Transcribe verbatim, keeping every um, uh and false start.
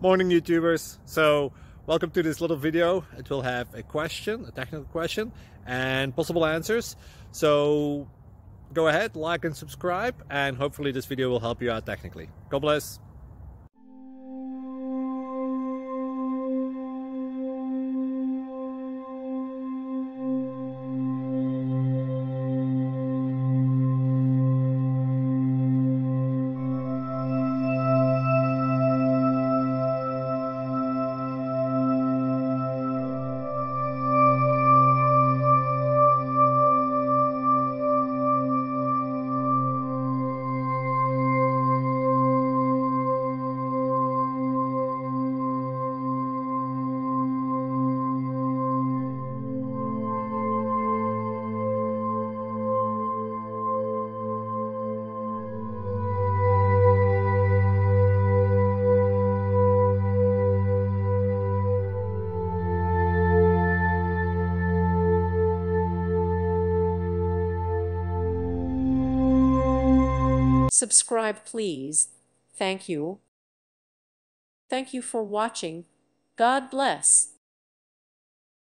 Morning YouTubers. So welcome to this little video. It will have a question, a technical question, and possible answers. So go ahead, like and subscribe, and hopefully this video will help you out technically. God bless. Subscribe, please. Thank you. Thank you for watching. God bless.